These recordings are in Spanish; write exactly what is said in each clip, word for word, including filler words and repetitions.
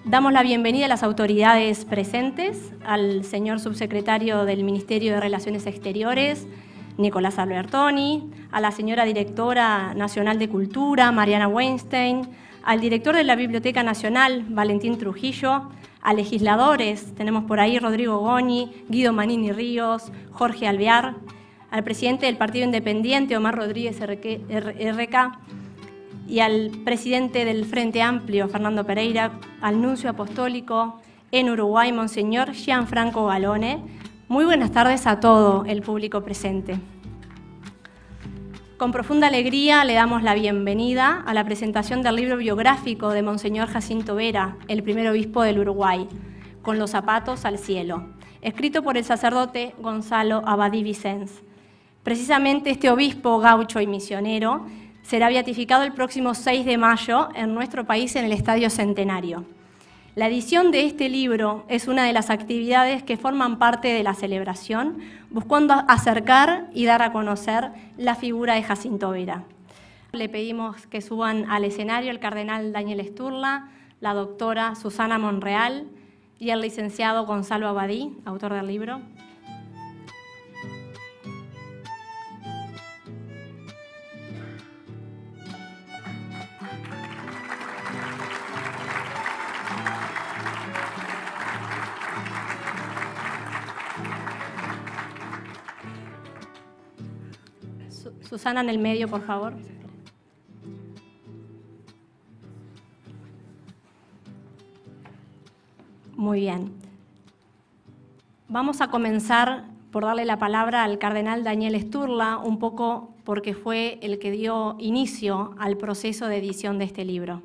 Damos la bienvenida a las autoridades presentes, al señor subsecretario del Ministerio de Relaciones Exteriores, Nicolás Albertoni, a la señora directora nacional de Cultura, Mariana Weinstein, al director de la Biblioteca Nacional, Valentín Trujillo, a legisladores, tenemos por ahí Rodrigo Goñi, Guido Manini Ríos, Jorge Alvear, al presidente del Partido Independiente, Omar Rodríguez R K, y al presidente del Frente Amplio, Fernando Pereira, al nuncio apostólico en Uruguay, Monseñor Gianfranco Galone. Muy buenas tardes a todo el público presente. Con profunda alegría le damos la bienvenida a la presentación del libro biográfico de Monseñor Jacinto Vera, el primer obispo del Uruguay, Con los zapatos al cielo, escrito por el sacerdote Gonzalo Abadí Vicens. Precisamente este obispo gaucho y misionero será beatificado el próximo seis de mayo en nuestro país en el Estadio Centenario. La edición de este libro es una de las actividades que forman parte de la celebración, buscando acercar y dar a conocer la figura de Jacinto Vera. Le pedimos que suban al escenario el cardenal Daniel Sturla, la doctora Susana Monreal y el licenciado Gonzalo Abadí, autor del libro. Susana en el medio, por favor. Muy bien. Vamos a comenzar por darle la palabra al cardenal Daniel Sturla, un poco porque fue el que dio inicio al proceso de edición de este libro.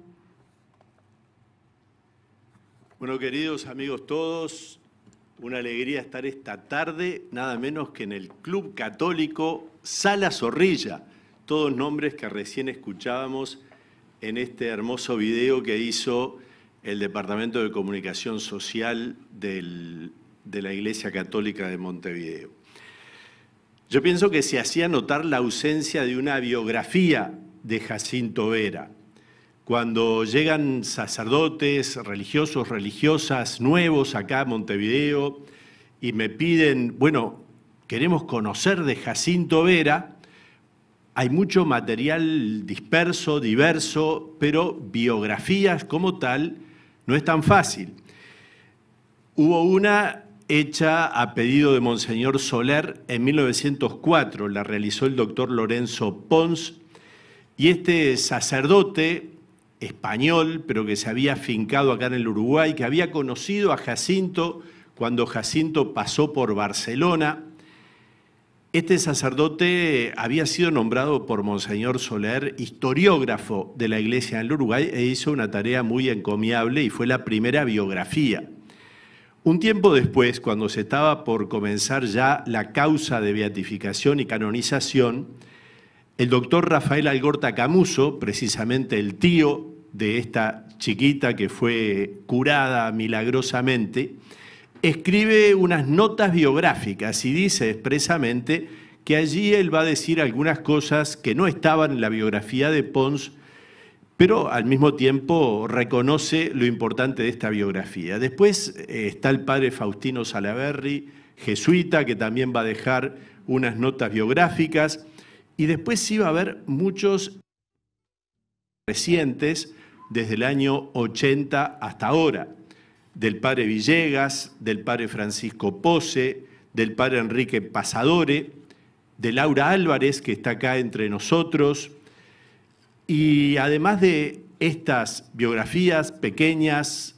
Bueno, queridos amigos todos, una alegría estar esta tarde, nada menos que en el Club Católico Sala Zorrilla, todos nombres que recién escuchábamos en este hermoso video que hizo el Departamento de Comunicación Social del, de la Iglesia Católica de Montevideo. Yo pienso que se hacía notar la ausencia de una biografía de Jacinto Vera. Cuando llegan sacerdotes, religiosos, religiosas nuevos acá a Montevideo y me piden, bueno, queremos conocer de Jacinto Vera, hay mucho material disperso, diverso, pero biografías como tal no es tan fácil. Hubo una hecha a pedido de Monseñor Soler en mil novecientos cuatro, la realizó el doctor Lorenzo Pons, y este sacerdote español, pero que se había afincado acá en el Uruguay, que había conocido a Jacinto cuando Jacinto pasó por Barcelona. Este sacerdote había sido nombrado por Monseñor Soler historiógrafo de la Iglesia en el Uruguay e hizo una tarea muy encomiable y fue la primera biografía. Un tiempo después, cuando se estaba por comenzar ya la causa de beatificación y canonización, el doctor Rafael Algorta Camuso, precisamente el tío de esta chiquita que fue curada milagrosamente, escribe unas notas biográficas y dice expresamente que allí él va a decir algunas cosas que no estaban en la biografía de Pons, pero al mismo tiempo reconoce lo importante de esta biografía. Después eh, está el padre Faustino Salaverry, jesuita, que también va a dejar unas notas biográficas, y después sí va a haber muchos recientes, desde el año ochenta hasta ahora, del padre Villegas, del padre Francisco Pose, del padre Enrique Pasadore, de Laura Álvarez, que está acá entre nosotros, y además de estas biografías pequeñas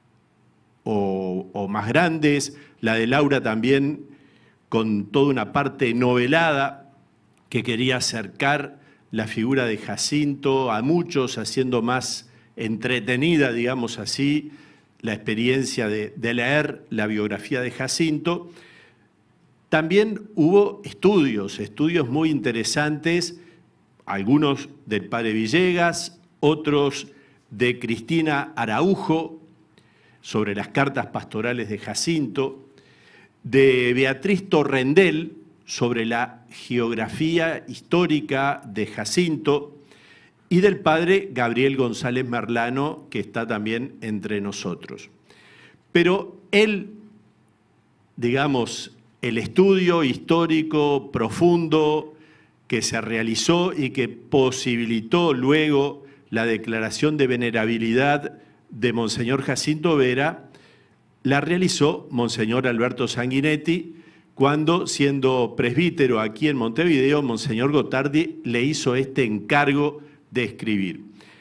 o, o más grandes, la de Laura también con toda una parte novelada que quería acercar la figura de Jacinto a muchos, haciendo más entretenida, digamos así, la experiencia de, de leer la biografía de Jacinto. También hubo estudios, estudios muy interesantes, algunos del padre Villegas, otros de Cristina Araujo, sobre las cartas pastorales de Jacinto, de Beatriz Torrendel, sobre la geografía histórica de Jacinto, y del padre Gabriel González Merlano, que está también entre nosotros. Pero él, digamos, el estudio histórico profundo que se realizó y que posibilitó luego la declaración de venerabilidad de Monseñor Jacinto Vera, la realizó Monseñor Alberto Sanguinetti cuando, siendo presbítero aquí en Montevideo, Monseñor Gotardi le hizo este encargo de escribir.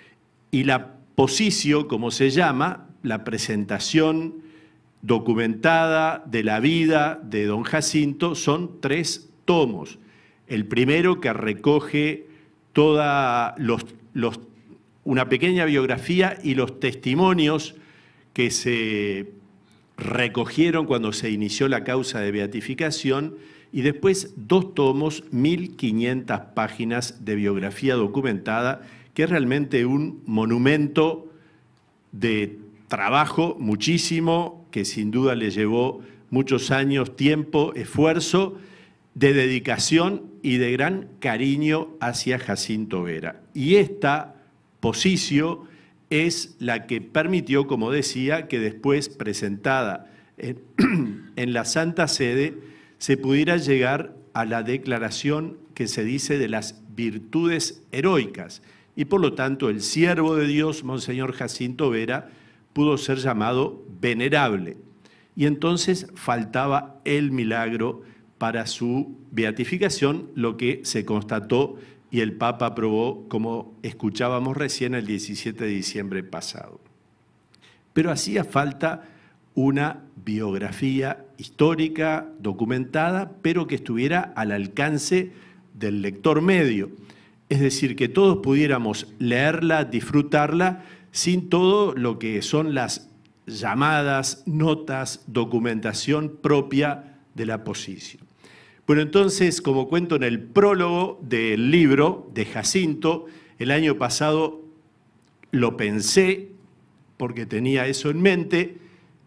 Y la positio, como se llama, la presentación documentada de la vida de don Jacinto, son tres tomos. El primero, que recoge toda los, los, una pequeña biografía y los testimonios que se recogieron cuando se inició la causa de beatificación, y después dos tomos, mil quinientas páginas de biografía documentada, que es realmente un monumento de trabajo muchísimo, que sin duda le llevó muchos años, tiempo, esfuerzo, de dedicación y de gran cariño hacia Jacinto Vera. Y esta positio es la que permitió, como decía, que después, presentada en, en la Santa Sede, se pudiera llegar a la declaración que se dice de las virtudes heroicas. Y por lo tanto, el siervo de Dios, Monseñor Jacinto Vera, pudo ser llamado venerable. Y entonces faltaba el milagro para su beatificación, lo que se constató y el Papa aprobó, como escuchábamos recién, el diecisiete de diciembre pasado. Pero hacía falta una biografía histórica, documentada, pero que estuviera al alcance del lector medio. Es decir, que todos pudiéramos leerla, disfrutarla, sin todo lo que son las llamadas notas, documentación propia de la positio. Bueno, entonces, como cuento en el prólogo del libro de Jacinto, el año pasado lo pensé porque tenía eso en mente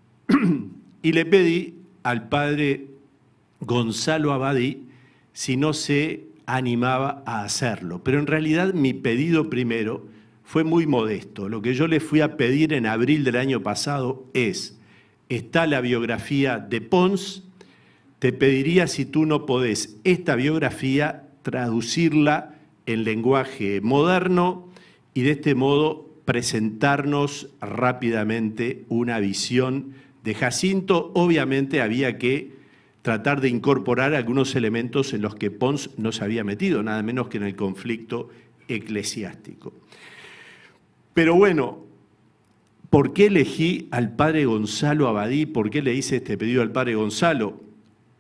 y le pedí al padre Gonzalo Abadí si no se animaba a hacerlo. Pero en realidad mi pedido primero fue muy modesto. Lo que yo le fui a pedir en abril del año pasado es, está la biografía de Pons, te pediría si tú no podés esta biografía traducirla en lenguaje moderno y de este modo presentarnos rápidamente una visión de Jacinto. Obviamente había que tratar de incorporar algunos elementos en los que Pons no se había metido, nada menos que en el conflicto eclesiástico. Pero bueno, ¿por qué elegí al padre Gonzalo Abadí? ¿Por qué le hice este pedido al padre Gonzalo?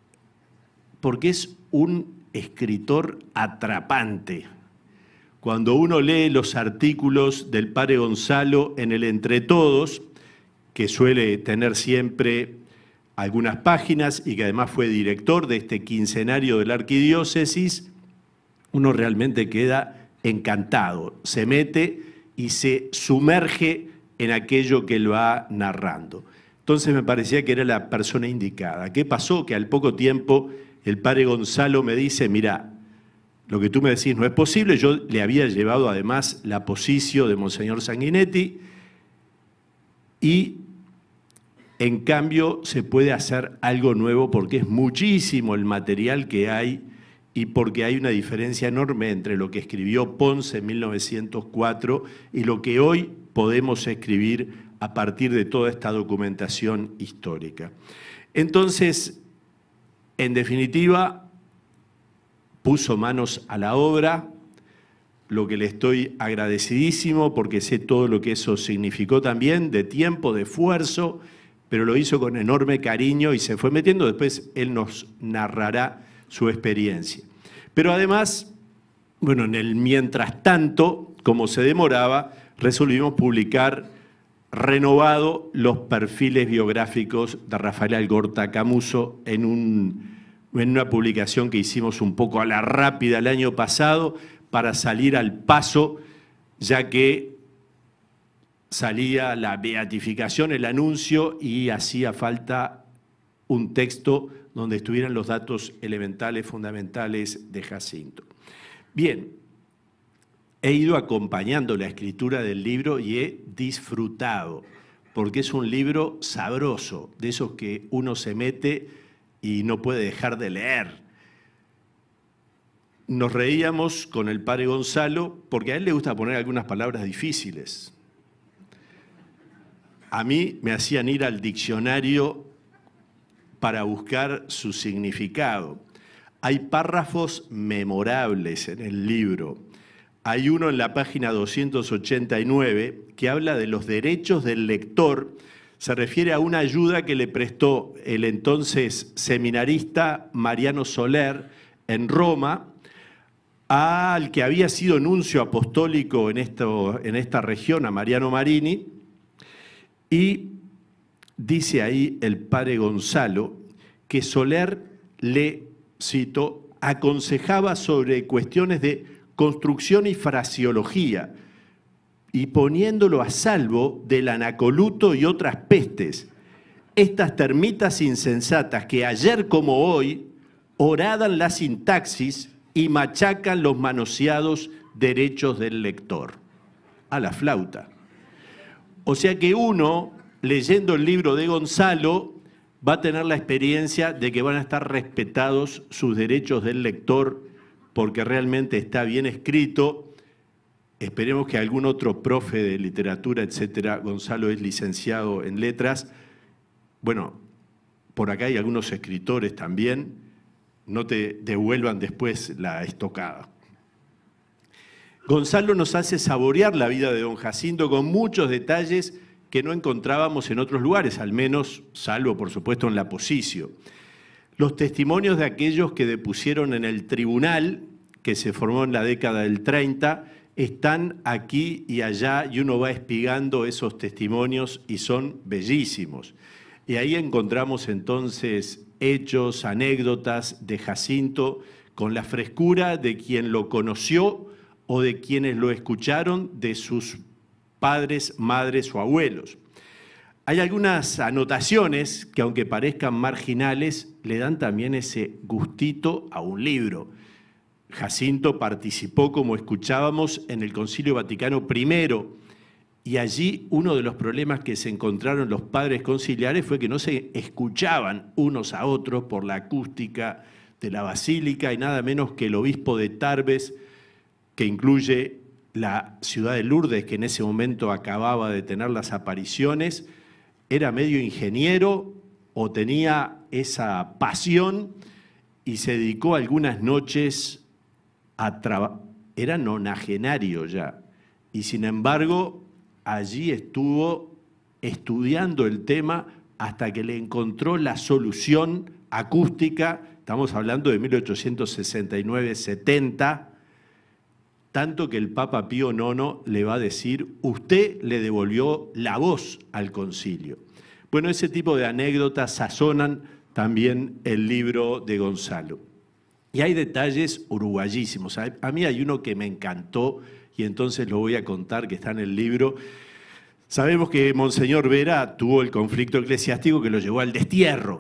Porque es un escritor atrapante. Cuando uno lee los artículos del padre Gonzalo en el Entre Todos, que suele tener siempre algunas páginas y que además fue director de este quincenario de la arquidiócesis, uno realmente queda encantado, se mete y se sumerge en aquello que él va narrando. Entonces me parecía que era la persona indicada. ¿Qué pasó? Que al poco tiempo el padre Gonzalo me dice, mira, lo que tú me decís no es posible. Yo le había llevado además la positio de Monseñor Sanguinetti y en cambio se puede hacer algo nuevo porque es muchísimo el material que hay y porque hay una diferencia enorme entre lo que escribió Pons en mil novecientos cuatro y lo que hoy podemos escribir a partir de toda esta documentación histórica. Entonces, en definitiva, puso manos a la obra, lo que le estoy agradecidísimo porque sé todo lo que eso significó también, de tiempo, de esfuerzo, pero lo hizo con enorme cariño y se fue metiendo. Después él nos narrará su experiencia. Pero además, bueno, en el mientras tanto, como se demoraba, resolvimos publicar renovado los perfiles biográficos de Rafael Algorta Camuso en, un, en una publicación que hicimos un poco a la rápida el año pasado para salir al paso, ya que salía la beatificación, el anuncio, y hacía falta un texto donde estuvieran los datos elementales, fundamentales de Jacinto. Bien, he ido acompañando la escritura del libro y he disfrutado, porque es un libro sabroso, de esos que uno se mete y no puede dejar de leer. Nos reíamos con el padre Gonzalo, porque a él le gusta poner algunas palabras difíciles. A mí me hacían ir al diccionario para buscar su significado. Hay párrafos memorables en el libro. Hay uno en la página doscientos ochenta y nueve que habla de los derechos del lector. Se refiere a una ayuda que le prestó el entonces seminarista Mariano Soler en Roma al que había sido nuncio apostólico en, esto, en esta región, a Mariano Marini, y dice ahí el padre Gonzalo que Soler le, cito, aconsejaba sobre cuestiones de construcción y fraseología, y poniéndolo a salvo del anacoluto y otras pestes, estas termitas insensatas que ayer como hoy horadan la sintaxis y machacan los manoseados derechos del lector. A la flauta. O sea que uno, leyendo el libro de Gonzalo, va a tener la experiencia de que van a estar respetados sus derechos del lector, porque realmente está bien escrito. Esperemos que algún otro profe de literatura, etcétera, Gonzalo es licenciado en letras. Bueno, por acá hay algunos escritores también, no te devuelvan después la estocada. Gonzalo nos hace saborear la vida de don Jacinto con muchos detalles que no encontrábamos en otros lugares, al menos, salvo por supuesto en la Posicio. Los testimonios de aquellos que depusieron en el tribunal, que se formó en la década del treinta, están aquí y allá y uno va espigando esos testimonios y son bellísimos. Y ahí encontramos entonces hechos, anécdotas de Jacinto con la frescura de quien lo conoció o de quienes lo escucharon de sus padres, madres o abuelos. Hay algunas anotaciones que, aunque parezcan marginales, le dan también ese gustito a un libro. Jacinto participó, como escuchábamos, en el Concilio Vaticano primero, y allí uno de los problemas que se encontraron los padres conciliares fue que no se escuchaban unos a otros por la acústica de la basílica, y nada menos que el obispo de Tarbes, que incluye la ciudad de Lourdes, que en ese momento acababa de tener las apariciones, era medio ingeniero o tenía esa pasión y se dedicó algunas noches a trabajar. Era nonagenario ya, y sin embargo allí estuvo estudiando el tema hasta que le encontró la solución acústica. Estamos hablando de mil ochocientos sesenta y nueve setenta, tanto que el Papa Pío nono le va a decir: usted le devolvió la voz al concilio. Bueno, ese tipo de anécdotas sazonan también el libro de Gonzalo. Y hay detalles uruguayísimos. A mí hay uno que me encantó y entonces lo voy a contar, que está en el libro. Sabemos que Monseñor Vera tuvo el conflicto eclesiástico que lo llevó al destierro.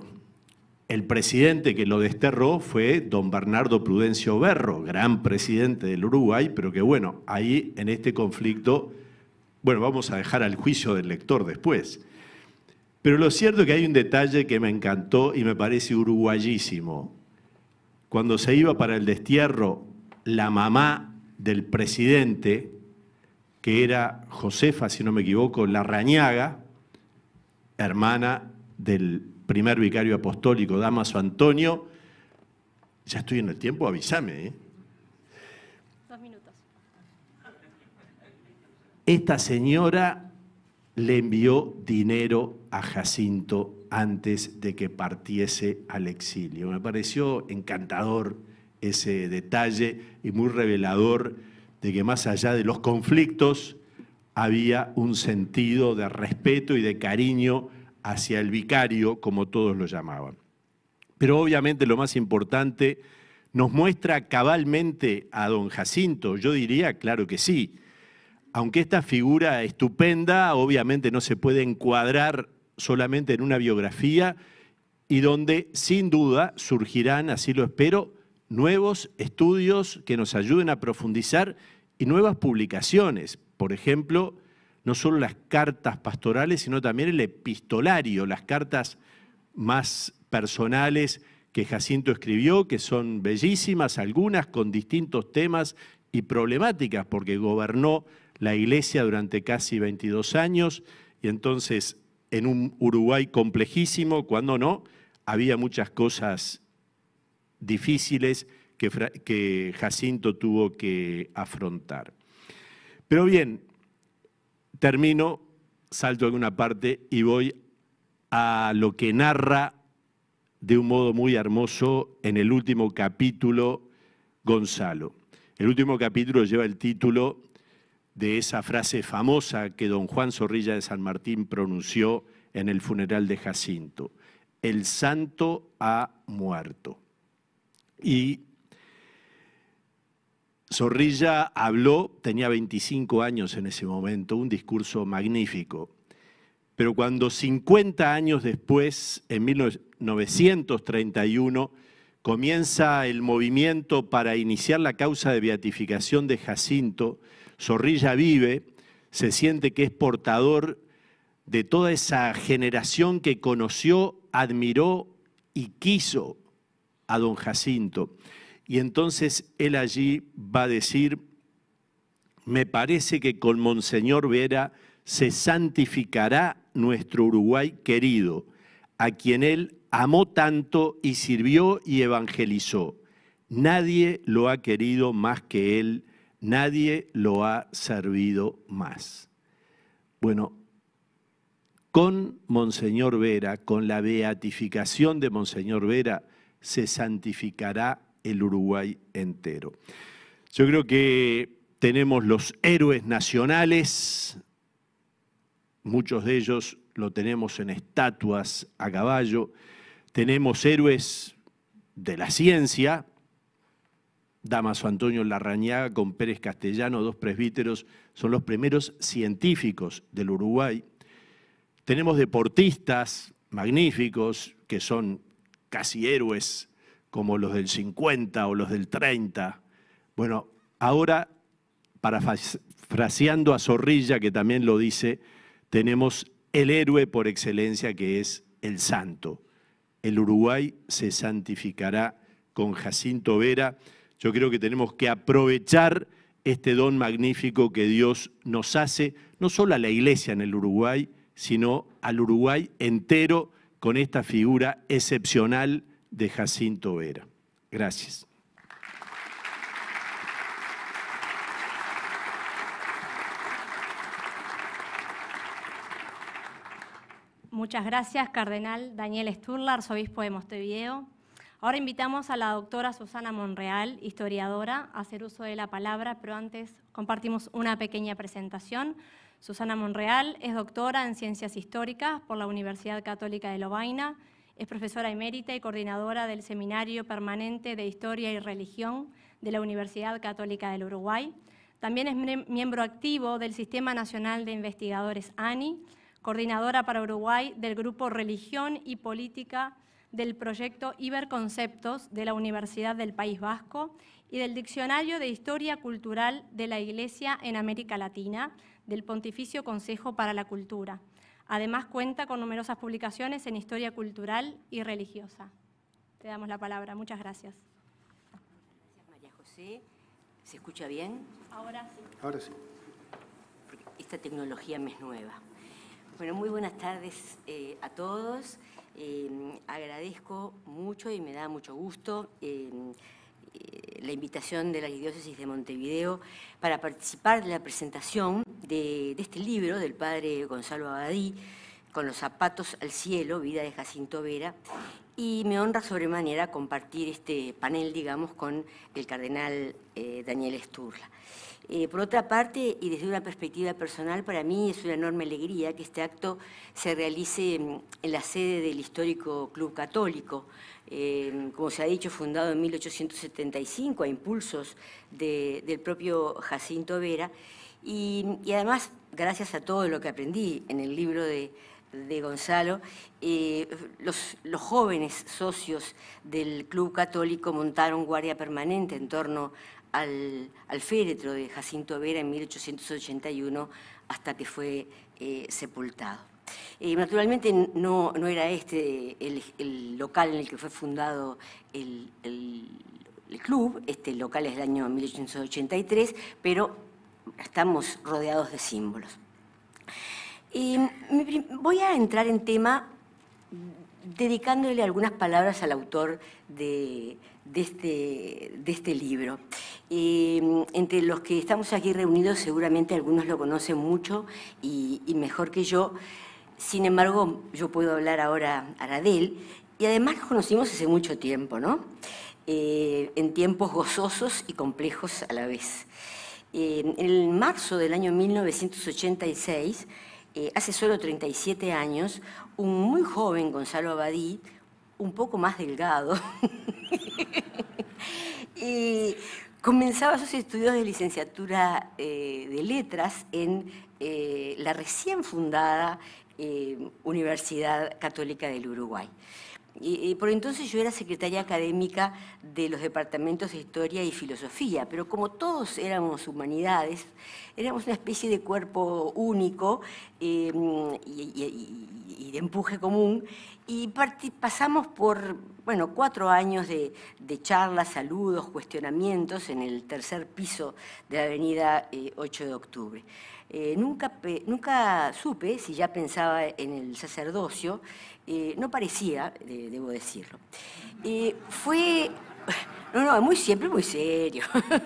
El presidente que lo desterró fue don Bernardo Prudencio Berro, gran presidente del Uruguay, pero que bueno, ahí en este conflicto, bueno, vamos a dejar al juicio del lector después. Pero lo cierto es que hay un detalle que me encantó y me parece uruguayísimo. Cuando se iba para el destierro, la mamá del presidente, que era Josefa, si no me equivoco, Larrañaga, hermana del primer vicario apostólico, Dámaso Antonio. Ya estoy en el tiempo, avísame. ¿eh? Dos minutos. Esta señora le envió dinero a Jacinto antes de que partiese al exilio. Me pareció encantador ese detalle y muy revelador de que más allá de los conflictos había un sentido de respeto y de cariño hacia el vicario, como todos lo llamaban. Pero obviamente lo más importante, ¿nos muestra cabalmente a don Jacinto? Yo diría, claro que sí. Aunque esta figura estupenda obviamente no se puede encuadrar solamente en una biografía, y donde sin duda surgirán, así lo espero, nuevos estudios que nos ayuden a profundizar y nuevas publicaciones. Por ejemplo, no solo las cartas pastorales, sino también el epistolario, las cartas más personales que Jacinto escribió, que son bellísimas, algunas con distintos temas y problemáticas, porque gobernó la Iglesia durante casi veintidós años, y entonces en un Uruguay complejísimo, cuando no, había muchas cosas difíciles que, que Jacinto tuvo que afrontar. Pero bien, termino, salto a alguna parte y voy a lo que narra de un modo muy hermoso en el último capítulo Gonzalo. El último capítulo lleva el título de esa frase famosa que don Juan Zorrilla de San Martín pronunció en el funeral de Jacinto: el santo ha muerto. Y Zorrilla habló, tenía veinticinco años en ese momento, un discurso magnífico. Pero cuando cincuenta años después, en mil novecientos treinta y uno, comienza el movimiento para iniciar la causa de beatificación de Jacinto, Zorrilla vive, se siente que es portador de toda esa generación que conoció, admiró y quiso a don Jacinto. Y entonces él allí va a decir: me parece que con Monseñor Vera se santificará nuestro Uruguay querido, a quien él amó tanto y sirvió y evangelizó. Nadie lo ha querido más que él, nadie lo ha servido más. Bueno, con Monseñor Vera, con la beatificación de Monseñor Vera, se santificará el Uruguay entero. Yo creo que tenemos los héroes nacionales, muchos de ellos lo tenemos en estatuas a caballo. Tenemos héroes de la ciencia, Dámaso Antonio Larrañaga con Pérez Castellano, dos presbíteros, son los primeros científicos del Uruguay. Tenemos deportistas magníficos que son casi héroes, como los del cincuenta o los del treinta. Bueno, ahora, parafraseando a Zorrilla, que también lo dice, tenemos el héroe por excelencia, que es el santo. El Uruguay se santificará con Jacinto Vera. Yo creo que tenemos que aprovechar este don magnífico que Dios nos hace, no solo a la Iglesia en el Uruguay, sino al Uruguay entero, con esta figura excepcional de Jacinto Vera. Gracias. Muchas gracias, Cardenal Daniel Sturla, arzobispo de Montevideo. Ahora invitamos a la doctora Susana Monreal, historiadora, a hacer uso de la palabra, pero antes compartimos una pequeña presentación. Susana Monreal es doctora en Ciencias Históricas por la Universidad Católica de Lovaina, es profesora emérita y coordinadora del Seminario Permanente de Historia y Religión de la Universidad Católica del Uruguay. También es miembro activo del Sistema Nacional de Investigadores A N I, coordinadora para Uruguay del Grupo Religión y Política del proyecto Iberconceptos de la Universidad del País Vasco y del Diccionario de Historia Cultural de la Iglesia en América Latina del Pontificio Consejo para la Cultura. Además, cuenta con numerosas publicaciones en historia cultural y religiosa. Te damos la palabra. Muchas gracias. Gracias, María José. ¿Se escucha bien? Ahora sí. Ahora sí. Porque esta tecnología me es nueva. Bueno, muy buenas tardes eh, a todos. Eh, agradezco mucho y me da mucho gusto eh, eh, la invitación de la Arquidiócesis de Montevideo para participar de la presentación de, de este libro del padre Gonzalo Abadí, Con los zapatos al cielo, vida de Jacinto Vera, y me honra sobremanera compartir este panel, digamos, con el cardenal eh, Daniel Sturla. Eh, por otra parte, y desde una perspectiva personal, para mí es una enorme alegría que este acto se realice en la sede del histórico Club Católico, eh, como se ha dicho, fundado en mil ochocientos setenta y cinco a impulsos de, del propio Jacinto Vera, y, y además, gracias a todo lo que aprendí en el libro de, de Gonzalo, eh, los, los jóvenes socios del Club Católico montaron guardia permanente en torno al, al féretro de Jacinto Vera en mil ochocientos ochenta y uno hasta que fue eh, sepultado. Eh, naturalmente no, no era este el, el local en el que fue fundado el, el, el club, este local es del año mil ochocientos ochenta y tres, pero estamos rodeados de símbolos. Eh, voy a entrar en tema dedicándole algunas palabras al autor de, de, este, de este libro. Eh, entre los que estamos aquí reunidos seguramente algunos lo conocen mucho y, y mejor que yo. Sin embargo, yo puedo hablar ahora, ahora de él, y además nos conocimos hace mucho tiempo, ¿no? Eh, en tiempos gozosos y complejos a la vez. Eh, en marzo del año mil novecientos ochenta y seis, eh, hace solo treinta y siete años, un muy joven Gonzalo Abadí, un poco más delgado, y comenzaba sus estudios de licenciatura eh, de letras en eh, la recién fundada Eh, Universidad Católica del Uruguay. Y, y por entonces yo era secretaria académica de los departamentos de Historia y Filosofía, pero como todos éramos humanidades, éramos una especie de cuerpo único eh, y, y, y de empuje común, y pasamos por bueno, cuatro años de, de charlas, saludos, cuestionamientos en el tercer piso de la avenida eh, ocho de octubre. Eh, nunca, nunca supe si ya pensaba en el sacerdocio, eh, no parecía, eh, debo decirlo. Eh, fue, no, no, muy siempre muy serio.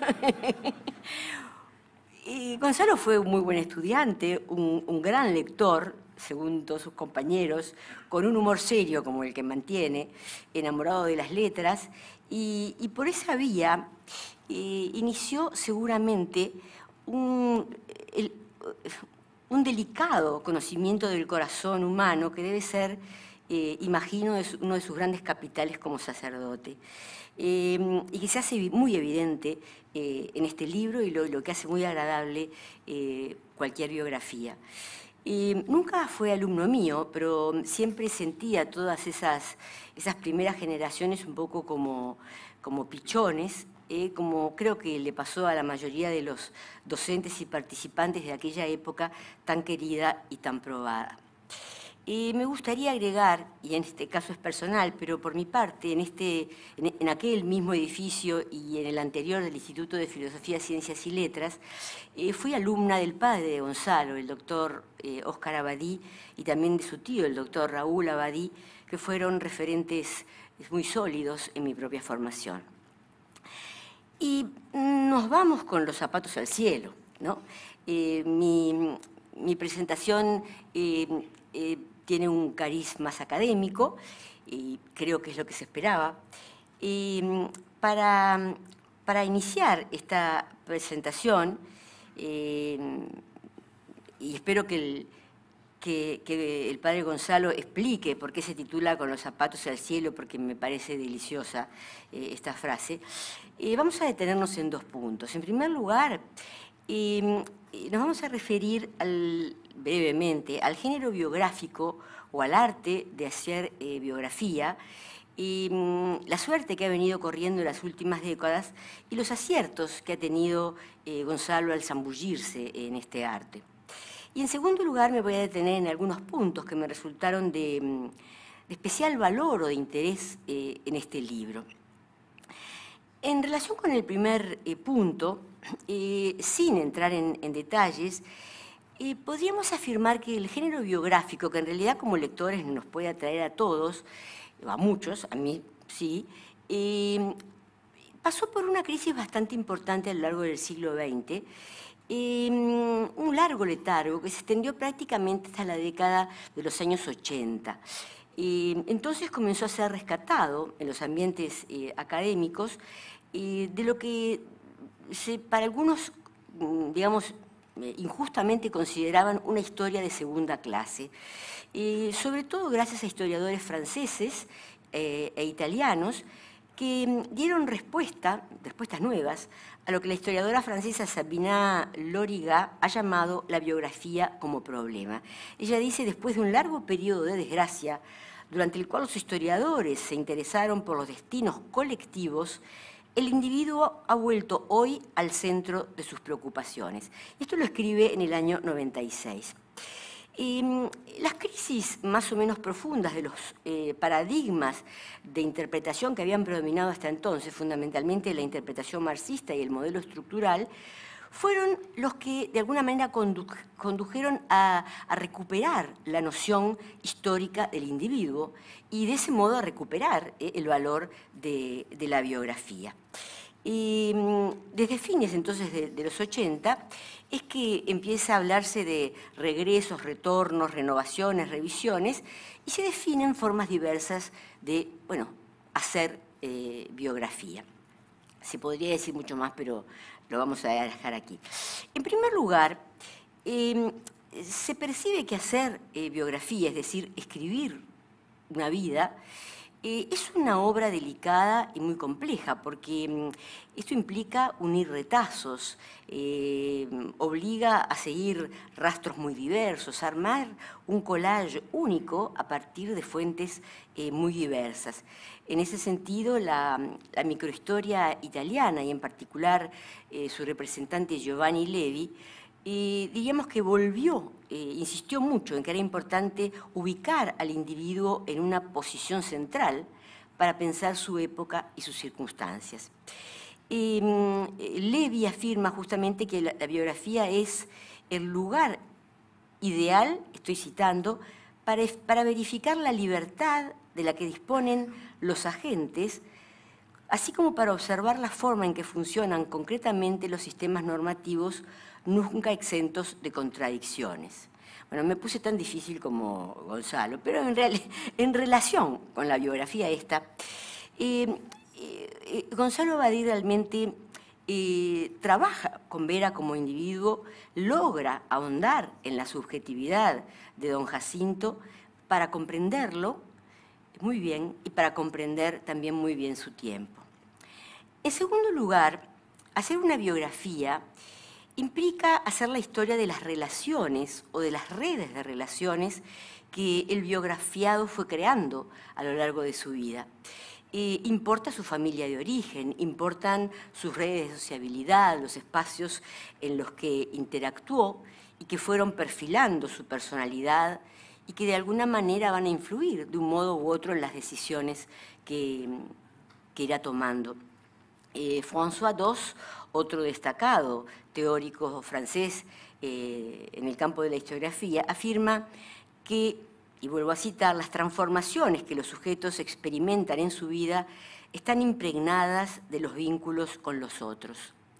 Y Gonzalo fue un muy buen estudiante, un, un gran lector, según todos sus compañeros, con un humor serio como el que mantiene, enamorado de las letras, y, y por esa vía eh, inició seguramente un... El, un delicado conocimiento del corazón humano que debe ser, eh, imagino, es uno de sus grandes capitales como sacerdote. Eh, y que se hace muy evidente eh, en este libro y lo, lo que hace muy agradable eh, cualquier biografía. Eh, nunca fue alumno mío, pero siempre sentía todas esas, esas primeras generaciones un poco como, como pichones, Eh, como creo que le pasó a la mayoría de los docentes y participantes de aquella época tan querida y tan probada. Eh, me gustaría agregar, y en este caso es personal, pero por mi parte, en, este, en, en aquel mismo edificio y en el anterior del Instituto de Filosofía, Ciencias y Letras, eh, fui alumna del padre de Gonzalo, el doctor eh, Óscar Abadí, y también de su tío, el doctor Raúl Abadí, que fueron referentes muy sólidos en mi propia formación. Y nos vamos con los zapatos al cielo, ¿no? Eh, mi, mi presentación eh, eh, tiene un cariz más académico, y creo que es lo que se esperaba. Y para, para iniciar esta presentación, eh, y espero que el, que, que el padre Gonzalo explique por qué se titula Con los zapatos al cielo, porque me parece deliciosa eh, esta frase. Eh, vamos a detenernos en dos puntos. En primer lugar, eh, nos vamos a referir al, brevemente al género biográfico o al arte de hacer eh, biografía, y mm, la suerte que ha venido corriendo en las últimas décadas y los aciertos que ha tenido eh, Gonzalo al zambullirse en este arte. Y en segundo lugar me voy a detener en algunos puntos que me resultaron de, de especial valor o de interés eh, en este libro. En relación con el primer eh, punto, eh, sin entrar en, en detalles, eh, podríamos afirmar que el género biográfico, que en realidad como lectores nos puede atraer a todos, a muchos, a mí sí, eh, pasó por una crisis bastante importante a lo largo del siglo veinte, Eh, un largo letargo que se extendió prácticamente hasta la década de los años ochenta. Eh, entonces comenzó a ser rescatado en los ambientes eh, académicos eh, de lo que se, para algunos, digamos, eh, injustamente consideraban una historia de segunda clase, eh, sobre todo gracias a historiadores franceses eh, e italianos que dieron respuesta, respuestas nuevas, a lo que la historiadora francesa Sabina Loriga ha llamado la biografía como problema. Ella dice, después de un largo periodo de desgracia, durante el cual los historiadores se interesaron por los destinos colectivos, el individuo ha vuelto hoy al centro de sus preocupaciones. Esto lo escribe en el año noventa y seis. Eh, las crisis más o menos profundas de los eh, paradigmas de interpretación que habían predominado hasta entonces, fundamentalmente la interpretación marxista y el modelo estructural, fueron los que de alguna manera condu condujeron a, a recuperar la noción histórica del individuo y de ese modo a recuperar eh, el valor de, de la biografía. Y desde fines entonces de, de los ochenta es que empieza a hablarse de regresos, retornos, renovaciones, revisiones, y se definen formas diversas de, bueno, hacer eh, biografía. Se podría decir mucho más, pero lo vamos a dejar aquí. En primer lugar, eh, se percibe que hacer eh, biografía, es decir, escribir una vida, Eh, es una obra delicada y muy compleja, porque mm, esto implica unir retazos, eh, obliga a seguir rastros muy diversos, armar un collage único a partir de fuentes eh, muy diversas. En ese sentido, la, la microhistoria italiana, y en particular eh, su representante Giovanni Levi, Eh, diríamos que volvió, eh, insistió mucho en que era importante ubicar al individuo en una posición central para pensar su época y sus circunstancias. Eh, Levi afirma justamente que la, la biografía es el lugar ideal, estoy citando, para, para verificar la libertad de la que disponen los agentes, así como para observar la forma en que funcionan concretamente los sistemas normativos nunca exentos de contradicciones. Bueno, me puse tan difícil como Gonzalo, pero en, real, en relación con la biografía esta, eh, eh, Gonzalo Badí realmente eh, trabaja con Vera como individuo, logra ahondar en la subjetividad de don Jacinto para comprenderlo muy bien y para comprender también muy bien su tiempo. En segundo lugar, hacer una biografía implica hacer la historia de las relaciones o de las redes de relaciones que el biografiado fue creando a lo largo de su vida. Eh, importa su familia de origen, importan sus redes de sociabilidad, los espacios en los que interactuó y que fueron perfilando su personalidad y que de alguna manera van a influir de un modo u otro en las decisiones que, que irá tomando. Eh, François Dos, otro destacado teórico francés eh, en el campo de la historiografía, afirma que, y vuelvo a citar, las transformaciones que los sujetos experimentan en su vida están impregnadas de los vínculos con los otros.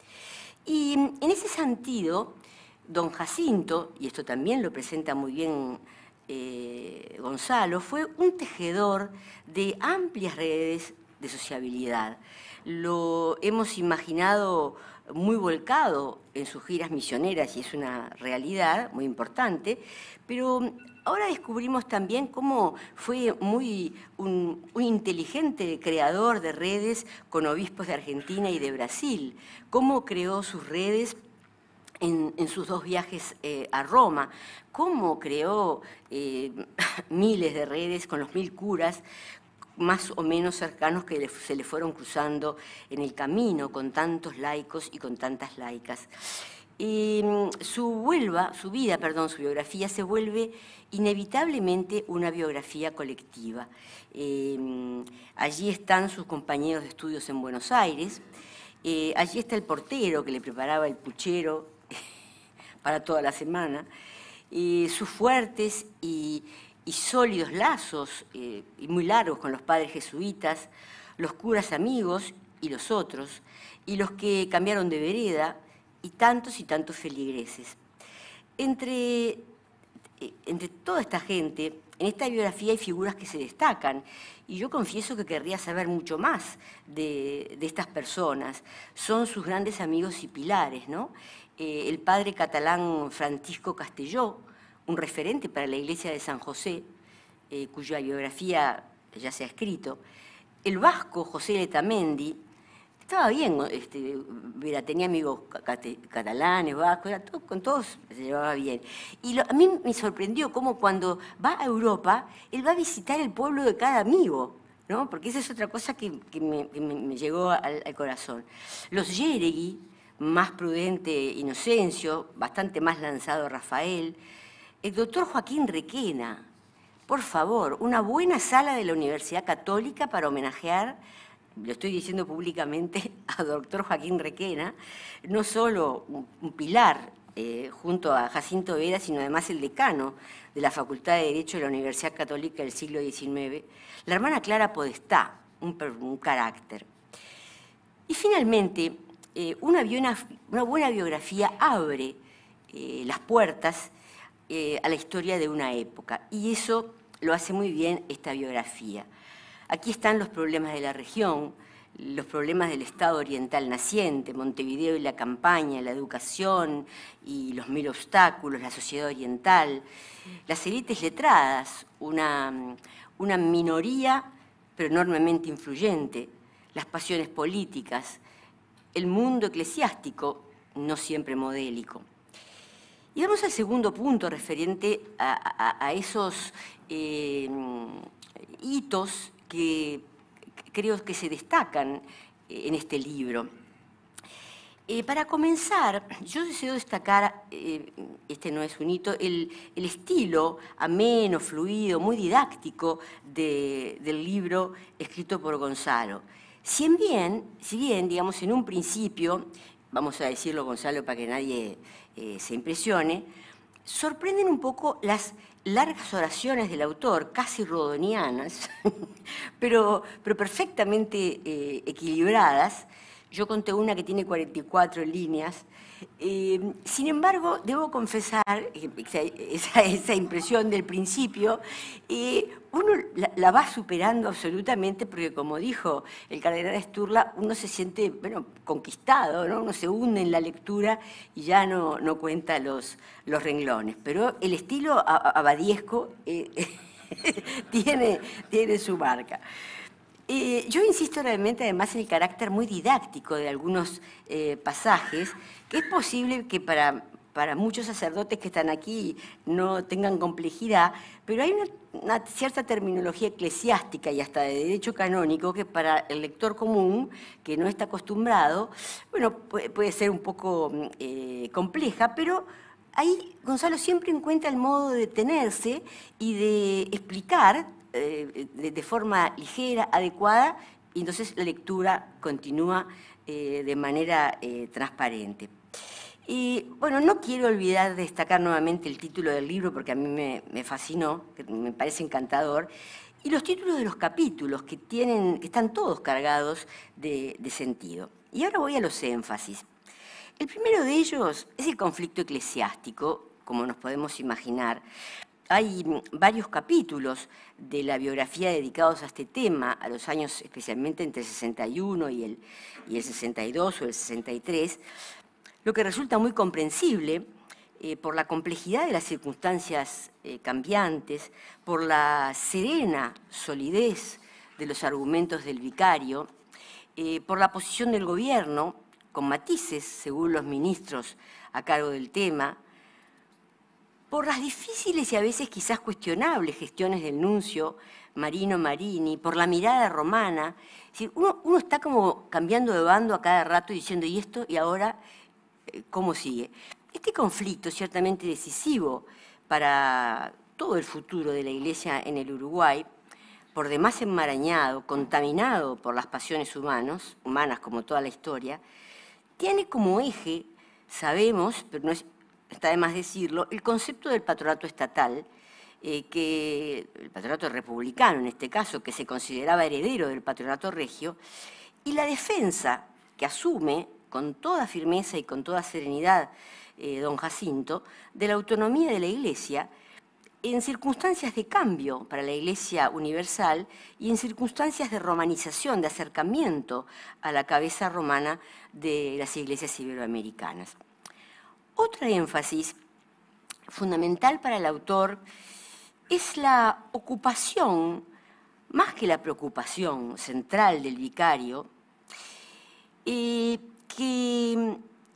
Y en ese sentido, don Jacinto, y esto también lo presenta muy bien eh, Gonzalo, fue un tejedor de amplias redes de sociabilidad. Lo hemos imaginado muy volcado en sus giras misioneras y es una realidad muy importante, pero ahora descubrimos también cómo fue muy un, un inteligente creador de redes con obispos de Argentina y de Brasil, cómo creó sus redes en, en sus dos viajes eh, a Roma, cómo creó eh, miles de redes con los mil curas, más o menos cercanos que se le fueron cruzando en el camino con tantos laicos y con tantas laicas. Y su, vuelva, su vida, perdón, su biografía se vuelve inevitablemente una biografía colectiva. Eh, allí están sus compañeros de estudios en Buenos Aires, eh, allí está el portero que le preparaba el puchero para toda la semana, eh, sus fuertes y y sólidos lazos, eh, y muy largos con los padres jesuitas, los curas amigos y los otros, y los que cambiaron de vereda, y tantos y tantos feligreses. Entre, eh, entre toda esta gente, en esta biografía hay figuras que se destacan, y yo confieso que querría saber mucho más de, de estas personas. Son sus grandes amigos y pilares, ¿no? Eh, el padre catalán Francisco Castelló, un referente para la iglesia de San José, eh, cuya biografía ya se ha escrito, el vasco José Letamendi estaba bien, este, Vera, tenía amigos catalanes, vascos, era todo, con todos se llevaba bien. Y lo, a mí me sorprendió cómo cuando va a Europa, él va a visitar el pueblo de cada amigo, ¿no? Porque esa es otra cosa que, que, me, que me llegó al, al corazón. Los Yeregui, más prudente Inocencio, bastante más lanzado Rafael, el doctor Joaquín Requena, por favor, una buena sala de la Universidad Católica para homenajear, lo estoy diciendo públicamente, a doctor Joaquín Requena, no solo un, un pilar eh, junto a Jacinto Vera, sino además el decano de la Facultad de Derecho de la Universidad Católica del siglo diecinueve, la hermana Clara Podestá, un, un carácter. Y finalmente, eh, una, una buena biografía abre eh, las puertas eh, a la historia de una época, y eso lo hace muy bien esta biografía. Aquí están los problemas de la región, los problemas del Estado oriental naciente, Montevideo y la campaña, la educación y los mil obstáculos, la sociedad oriental, las élites letradas, una, una minoría pero enormemente influyente, las pasiones políticas, el mundo eclesiástico, no siempre modélico. Y vamos al segundo punto referente a, a, a esos eh, hitos que creo que se destacan en este libro. Eh, para comenzar, yo deseo destacar, eh, este no es un hito, el, el estilo ameno, fluido, muy didáctico de, del libro escrito por Gonzalo. Si bien, si bien, digamos, en un principio, vamos a decirlo, Gonzalo, para que nadie eh, se impresione, sorprenden un poco las largas oraciones del autor, casi rodonianas, pero, pero perfectamente eh, equilibradas. Yo conté una que tiene cuarenta y cuatro líneas. Eh, sin embargo, debo confesar, eh, esa, esa impresión del principio, eh, uno la, la va superando absolutamente porque, como dijo el cardenal Sturla, uno se siente, bueno, conquistado, ¿no? Uno se hunde en la lectura y ya no, no cuenta los, los renglones. Pero el estilo abadiesco eh, tiene, tiene su marca. Eh, yo insisto realmente además en el carácter muy didáctico de algunos eh, pasajes, que es posible que para, para muchos sacerdotes que están aquí no tengan complejidad, pero hay una, una cierta terminología eclesiástica y hasta de derecho canónico que para el lector común, que no está acostumbrado, bueno, puede, puede ser un poco eh, compleja, pero ahí Gonzalo siempre encuentra el modo de detenerse y de explicar De, de forma ligera, adecuada, y entonces la lectura continúa eh, de manera eh, transparente. Y bueno, no quiero olvidar de destacar nuevamente el título del libro, porque a mí me, me fascinó, me parece encantador, y los títulos de los capítulos, que, tienen, que están todos cargados de, de sentido. Y ahora voy a los énfasis. El primero de ellos es el conflicto eclesiástico, como nos podemos imaginar. Hay varios capítulos de la biografía dedicados a este tema, a los años especialmente entre el sesenta y uno y el, y el sesenta y dos o el sesenta y tres, lo que resulta muy comprensible eh, por la complejidad de las circunstancias eh, cambiantes, por la serena solidez de los argumentos del vicario, eh, por la posición del gobierno, con matices según los ministros a cargo del tema, por las difíciles y a veces quizás cuestionables gestiones del nuncio Marino Marini, por la mirada romana. Es decir, uno, uno está como cambiando de bando a cada rato y diciendo, ¿y esto? ¿Y ahora cómo sigue? Este conflicto ciertamente decisivo para todo el futuro de la Iglesia en el Uruguay, por demás enmarañado, contaminado por las pasiones humanos, humanas como toda la historia, tiene como eje, sabemos, pero no es... está de más decirlo, el concepto del patronato estatal, eh, que, el patronato republicano en este caso, que se consideraba heredero del patronato regio, y la defensa que asume con toda firmeza y con toda serenidad eh, don Jacinto, de la autonomía de la Iglesia en circunstancias de cambio para la Iglesia universal y en circunstancias de romanización, de acercamiento a la cabeza romana de las iglesias iberoamericanas. Otra énfasis fundamental para el autor es la ocupación más que la preocupación central del vicario, eh, que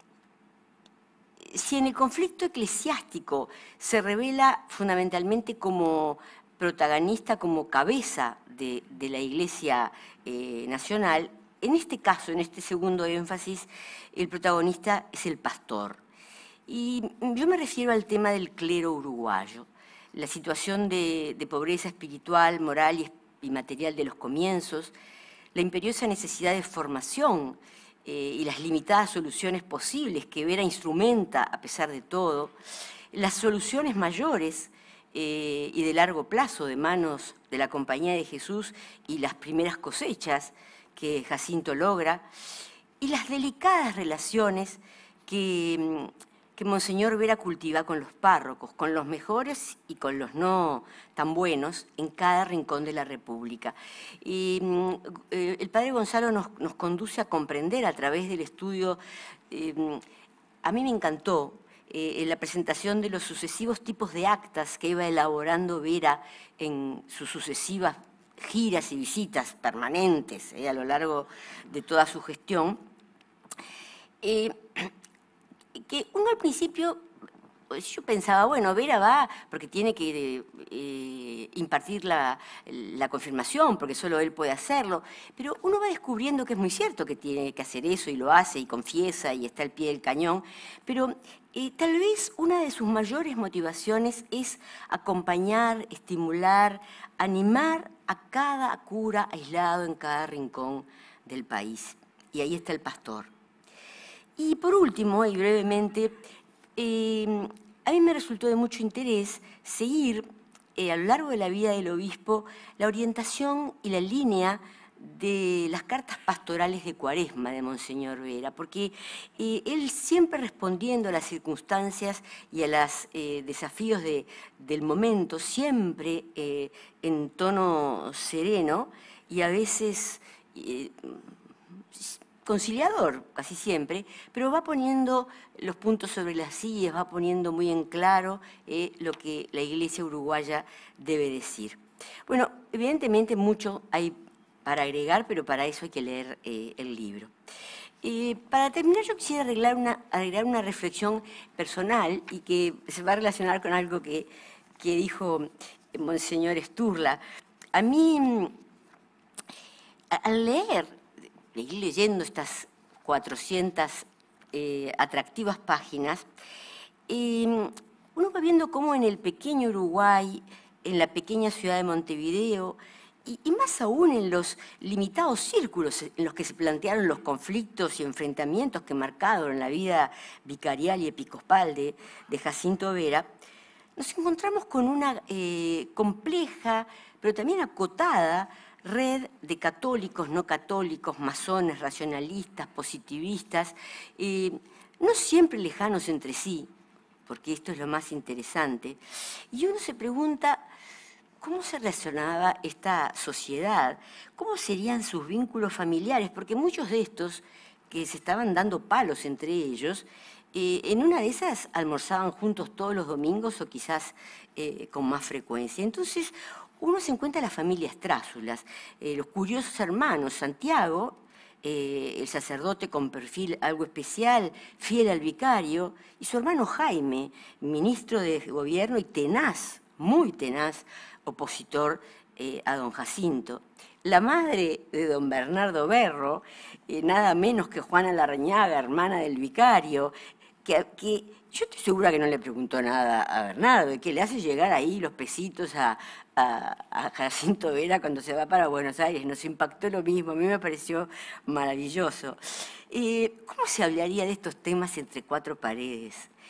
si en el conflicto eclesiástico se revela fundamentalmente como protagonista, como cabeza de, de la Iglesia eh, nacional, en este caso, en este segundo énfasis, el protagonista es el pastor. Y yo me refiero al tema del clero uruguayo, la situación de, de pobreza espiritual, moral y, y material de los comienzos, la imperiosa necesidad de formación eh, y las limitadas soluciones posibles que Vera instrumenta a pesar de todo, las soluciones mayores eh, y de largo plazo de manos de la Compañía de Jesús y las primeras cosechas que Jacinto logra, y las delicadas relaciones que, que Monseñor Vera cultiva con los párrocos, con los mejores y con los no tan buenos, en cada rincón de la República. Y, eh, el padre Gonzalo nos, nos conduce a comprender a través del estudio, eh, a mí me encantó, eh, en la presentación de los sucesivos tipos de actas que iba elaborando Vera en sus sucesivas giras y visitas permanentes eh, a lo largo de toda su gestión, eh, que uno al principio, yo pensaba, bueno, Vera va porque tiene que eh, impartir la, la confirmación, porque solo él puede hacerlo, pero uno va descubriendo que es muy cierto que tiene que hacer eso y lo hace y confiesa y está al pie del cañón, pero eh, tal vez una de sus mayores motivaciones es acompañar, estimular, animar a cada cura aislado en cada rincón del país. Y ahí está el pastor. Y por último, y brevemente, eh, a mí me resultó de mucho interés seguir eh, a lo largo de la vida del obispo la orientación y la línea de las cartas pastorales de Cuaresma de Monseñor Vera, porque eh, él siempre respondiendo a las circunstancias y a los eh, desafíos de, del momento, siempre eh, en tono sereno y a veces eh, conciliador, casi siempre, pero va poniendo los puntos sobre las sillas, va poniendo muy en claro eh, lo que la Iglesia uruguaya debe decir. Bueno, evidentemente mucho hay para agregar, pero para eso hay que leer eh, el libro. Eh, para terminar, yo quisiera arreglar una, agregar una reflexión personal y que se va a relacionar con algo que, que dijo Monseñor Sturla. A mí, al leer, ir leyendo estas cuatrocientas eh, atractivas páginas, eh, uno va viendo cómo en el pequeño Uruguay, en la pequeña ciudad de Montevideo, y, y más aún en los limitados círculos en los que se plantearon los conflictos y enfrentamientos que marcaron la vida vicarial y episcopal de, de Jacinto Vera, nos encontramos con una eh, compleja, pero también acotada, red de católicos, no católicos, masones, racionalistas, positivistas, eh, no siempre lejanos entre sí, porque esto es lo más interesante, y uno se pregunta cómo se relacionaba esta sociedad, cómo serían sus vínculos familiares, porque muchos de estos que se estaban dando palos entre ellos, eh, en una de esas almorzaban juntos todos los domingos o quizás eh, con más frecuencia. Entonces, uno se encuentra las familias Trásulas, eh, los curiosos hermanos, Santiago, eh, el sacerdote con perfil algo especial, fiel al vicario, y su hermano Jaime, ministro de gobierno y tenaz, muy tenaz, opositor eh, a don Jacinto. La madre de don Bernardo Berro, eh, nada menos que Juana Larrañaga, hermana del vicario, que, que yo estoy segura que no le preguntó nada a Bernardo, y que le hace llegar ahí los pesitos a, a, a Jacinto Vera cuando se va para Buenos Aires. Nos impactó lo mismo, a mí me pareció maravilloso. Eh, ¿Cómo se hablaría de estos temas entre cuatro paredes?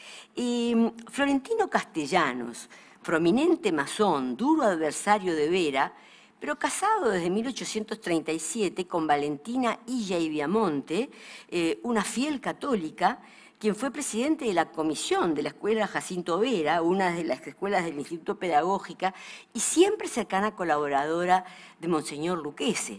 Eh, Florentino Castellanos, prominente masón, duro adversario de Vera, pero casado desde mil ochocientos treinta y siete con Valentina Illa y Viamonte, eh, una fiel católica, quien fue presidente de la comisión de la Escuela Jacinto Vera, una de las escuelas del Instituto Pedagógica, y siempre cercana colaboradora de Monseñor Luquese.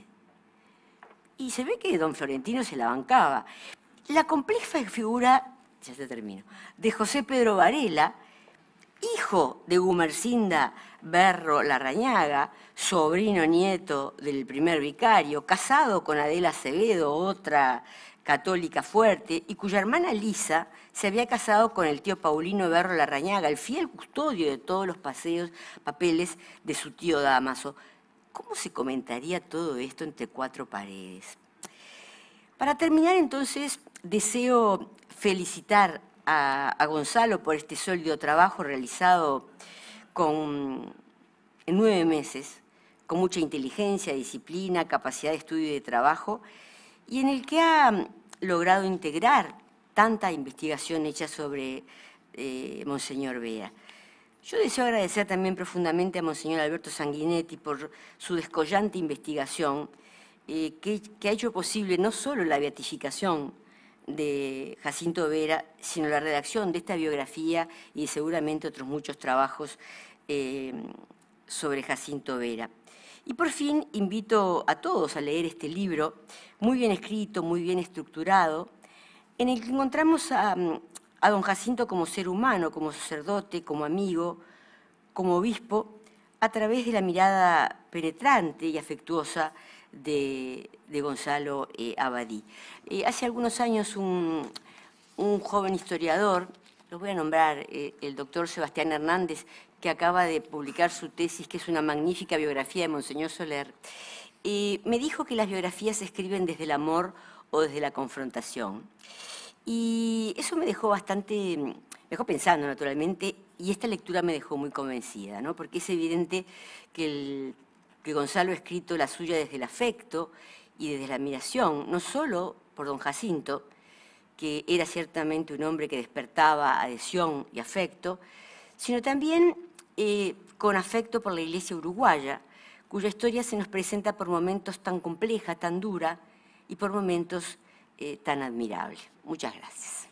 Y se ve que don Florentino se la bancaba. La compleja figura, ya se termino, de José Pedro Varela, hijo de Gumersinda Berro Larrañaga, sobrino nieto del primer vicario, casado con Adela Acevedo, otra católica fuerte, y cuya hermana Lisa se había casado con el tío Paulino Berro Larrañaga, el fiel custodio de todos los paseos, papeles de su tío Dámaso. ¿Cómo se comentaría todo esto entre cuatro paredes? Para terminar, entonces, deseo felicitar a, a Gonzalo por este sólido trabajo realizado con, en nueve meses, con mucha inteligencia, disciplina, capacidad de estudio y de trabajo, y en el que ha logrado integrar tanta investigación hecha sobre eh, Monseñor Vera. Yo deseo agradecer también profundamente a Monseñor Alberto Sanguinetti por su descollante investigación, eh, que, que ha hecho posible no solo la beatificación de Jacinto Vera, sino la redacción de esta biografía y seguramente otros muchos trabajos eh, sobre Jacinto Vera. Y por fin invito a todos a leer este libro, muy bien escrito, muy bien estructurado, en el que encontramos a, a don Jacinto como ser humano, como sacerdote, como amigo, como obispo, a través de la mirada penetrante y afectuosa de, de Gonzalo eh, Abadí. Eh, hace algunos años un, un joven historiador, lo voy a nombrar, eh, el doctor Sebastián Hernández, que acaba de publicar su tesis, que es una magnífica biografía de Monseñor Soler, eh, me dijo que las biografías se escriben desde el amor o desde la confrontación. Y eso me dejó bastante, me dejó pensando naturalmente, y esta lectura me dejó muy convencida, ¿no? Porque es evidente que, el, que Gonzalo ha escrito la suya desde el afecto y desde la admiración, no solo por don Jacinto, que era ciertamente un hombre que despertaba adhesión y afecto, sino también eh, con afecto por la Iglesia uruguaya, cuya historia se nos presenta por momentos tan compleja, tan dura, y por momentos eh, tan admirable. Muchas gracias.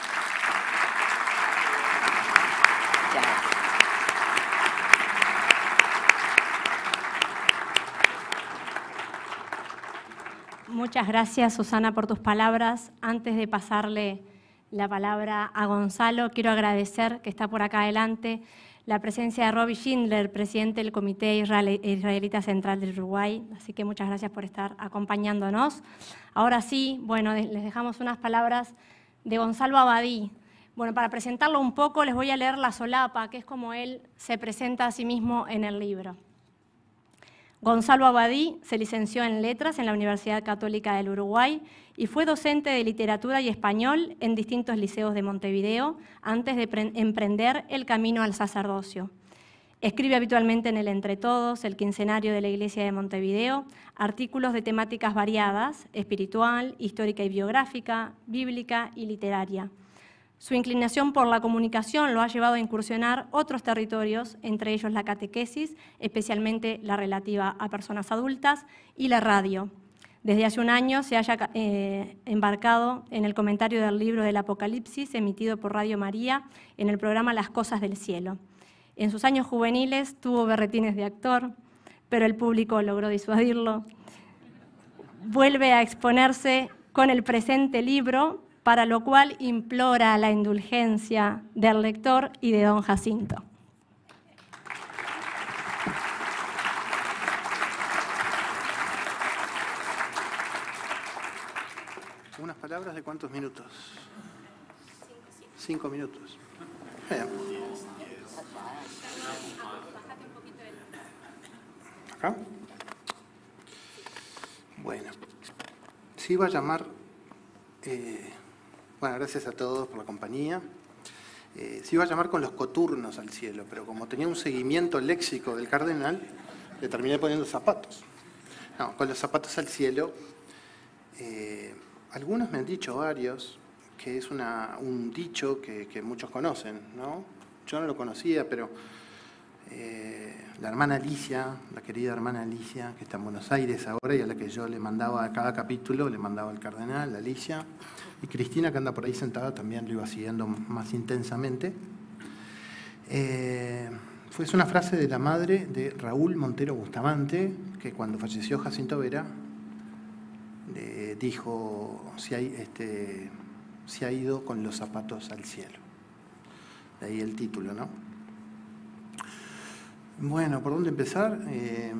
Muchas gracias. Muchas gracias, Susana, por tus palabras. Antes de pasarle la palabra a Gonzalo, quiero agradecer que está por acá adelante la presencia de Robbie Schindler, presidente del Comité Israelita Central del Uruguay. Así que muchas gracias por estar acompañándonos. Ahora sí, bueno, les dejamos unas palabras de Gonzalo Abadí. Bueno, para presentarlo un poco, les voy a leer la solapa, que es como él se presenta a sí mismo en el libro. Gonzalo Abadí se licenció en Letras en la Universidad Católica del Uruguay y fue docente de literatura y español en distintos liceos de Montevideo antes de emprender el camino al sacerdocio. Escribe habitualmente en el Entre Todos, el quincenario de la Iglesia de Montevideo, artículos de temáticas variadas, espiritual, histórica y biográfica, bíblica y literaria. Su inclinación por la comunicación lo ha llevado a incursionar otros territorios, entre ellos la catequesis, especialmente la relativa a personas adultas, y la radio. Desde hace un año se haya eh, embarcado en el comentario del libro del Apocalipsis, emitido por Radio María, en el programa Las Cosas del Cielo. En sus años juveniles tuvo berretines de actor, pero el público logró disuadirlo. Vuelve a exponerse con el presente libro, para lo cual implora la indulgencia del lector y de don Jacinto. ¿Unas palabras de cuántos minutos? Cinco minutos. Bien. ¿Acá? Bueno, se iba a llamar... Eh, Bueno, gracias a todos por la compañía. Eh, se iba a llamar Con los coturnos al cielo, pero como tenía un seguimiento léxico del cardenal, le terminé poniendo zapatos. No, Con los zapatos al cielo. Eh, algunos me han dicho, varios, que es una, un dicho que, que muchos conocen, ¿no? Yo no lo conocía, pero eh, la hermana Alicia, la querida hermana Alicia, que está en Buenos Aires ahora y a la que yo le mandaba a cada capítulo, le mandaba al cardenal, Alicia, y Cristina, que anda por ahí sentada, también lo iba siguiendo más intensamente. Eh, fue una frase de la madre de Raúl Montero Bustamante, que cuando falleció Jacinto Vera, eh, dijo, se ha, este, se ha ido con los zapatos al cielo. De ahí el título, ¿no? Bueno, ¿por dónde empezar? Eh,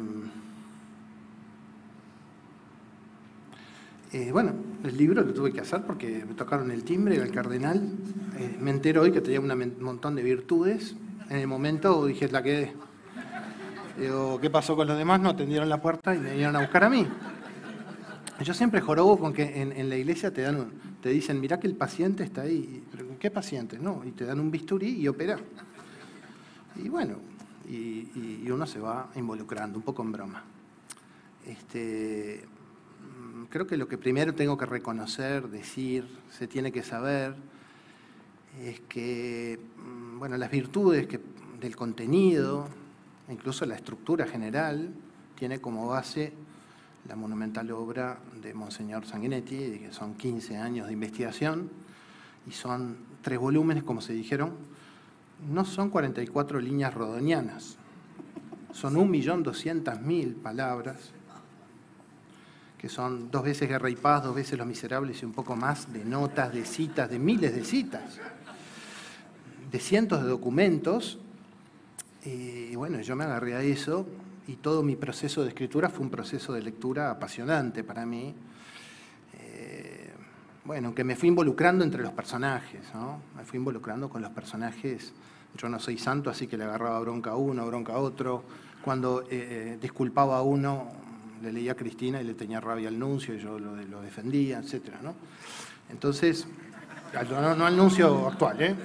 eh, bueno, el libro lo tuve que hacer porque me tocaron el timbre, era el cardenal. Eh, me entero hoy que tenía un montón de virtudes. En el momento dije, la quedé. Digo, ¿qué pasó con los demás? No atendieron la puerta y me vinieron a buscar a mí. Yo siempre jorobo con que en, en la iglesia te dan un, te dicen, mirá que el paciente está ahí. ¿Pero qué paciente? No, y te dan un bisturí y opera. Y bueno, y, y, y uno se va involucrando, un poco en broma. Este, creo que lo que primero tengo que reconocer, decir, se tiene que saber, es que, bueno, las virtudes que, del contenido, incluso la estructura general, tiene como base la monumental obra de Monseñor Sanguinetti, que son quince años de investigación, y son tres volúmenes, como se dijeron, no son cuarenta y cuatro líneas rodonianas, son un millón doscientas mil palabras, que son dos veces Guerra y Paz, dos veces Los Miserables y un poco más de notas, de citas, de miles de citas, de cientos de documentos. Y bueno, yo me agarré a eso y todo mi proceso de escritura fue un proceso de lectura apasionante para mí. Eh, bueno, que me fui involucrando entre los personajes, ¿no? Me fui involucrando con los personajes. Yo no soy santo, así que le agarraba bronca a uno, bronca a otro. Cuando eh, disculpaba a uno, le leía a Cristina y le tenía rabia al nuncio y yo lo, lo defendía, etcétera, ¿no? Entonces, no, no al nuncio actual, ¿eh?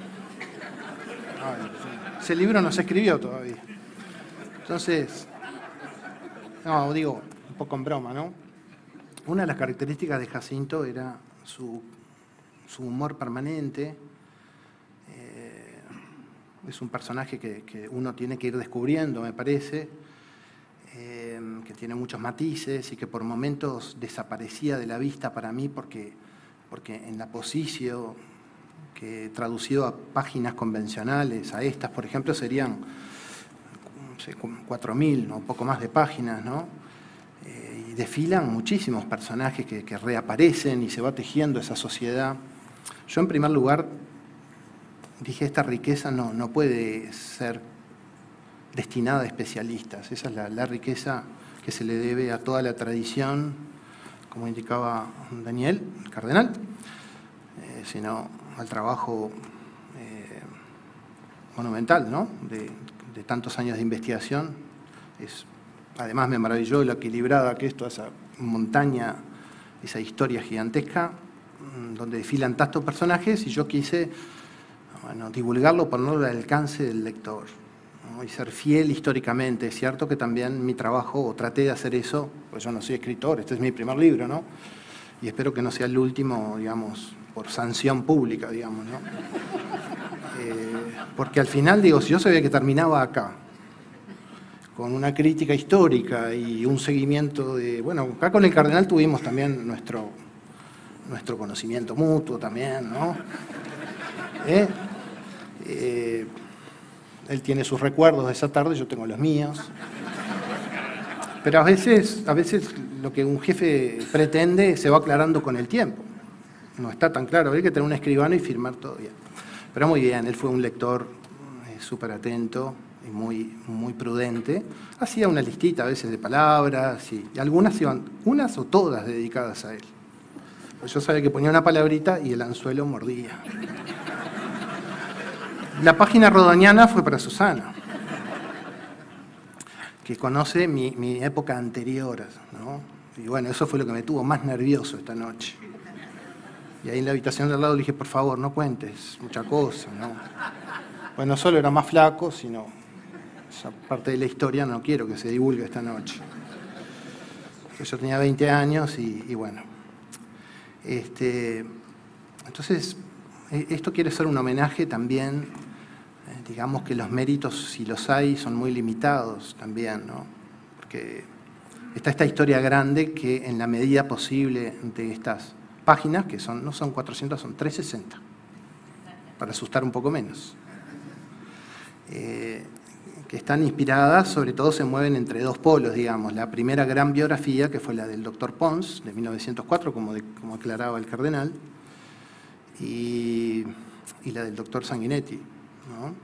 No, ese libro no se escribió todavía. Entonces, no, digo, un poco en broma, ¿no? Una de las características de Jacinto era su, su humor permanente. Eh, es un personaje que, que uno tiene que ir descubriendo, me parece, eh, que tiene muchos matices y que por momentos desaparecía de la vista para mí porque, porque en la posición que traducido a páginas convencionales, a estas, por ejemplo, serían no sé, cuatro mil, ¿no? Un poco más de páginas, ¿no? Eh, y desfilan muchísimos personajes que, que reaparecen y se va tejiendo esa sociedad. Yo, en primer lugar, dije, esta riqueza no, no puede ser destinada a especialistas. Esa es la, la riqueza que se le debe a toda la tradición, como indicaba Daniel, el cardenal, eh, sino al trabajo eh, monumental, ¿no? de, de tantos años de investigación. Es, además me maravilló lo equilibrada que es toda esa montaña, esa historia gigantesca, donde desfilan tantos personajes, y yo quise bueno, divulgarlo, ponerlo al alcance del lector, ¿no? Y ser fiel históricamente. Es cierto que también mi trabajo, o traté de hacer eso, pues yo no soy escritor, este es mi primer libro, ¿no? Y espero que no sea el último, digamos, por sanción pública, digamos, ¿no? Eh, porque al final, digo, si yo sabía que terminaba acá, con una crítica histórica y un seguimiento de... Bueno, acá con el cardenal tuvimos también nuestro, nuestro conocimiento mutuo también, ¿no? ¿Eh? Eh, él tiene sus recuerdos de esa tarde, yo tengo los míos. Pero a veces, a veces lo que un jefe pretende se va aclarando con el tiempo. No está tan claro, hay que tener un escribano y firmar todo bien. Pero muy bien, él fue un lector eh, súper atento y muy, muy prudente. Hacía una listita a veces de palabras y, y algunas iban, unas o todas dedicadas a él. Pues yo sabía que ponía una palabrita y el anzuelo mordía. La página rodoniana fue para Susana, que conoce mi, mi época anterior, ¿no? Y bueno, eso fue lo que me tuvo más nervioso esta noche. Y ahí en la habitación de al lado le dije, por favor, no cuentes mucha cosa, ¿no? Bueno, no solo era más flaco, sino esa parte de la historia no quiero que se divulgue esta noche. Yo tenía veinte años y, y bueno. Este, entonces, esto quiere ser un homenaje también, eh, digamos que los méritos, si los hay, son muy limitados también, ¿no? Porque está esta historia grande que en la medida posible de estas páginas, que son, no son cuatrocientas, son trescientos sesenta, para asustar un poco menos, eh, que están inspiradas, sobre todo se mueven entre dos polos, digamos. La primera gran biografía, que fue la del doctor Pons, de mil novecientos cuatro, como, de, como aclaraba el cardenal, y, y la del doctor Sanguinetti, ¿no?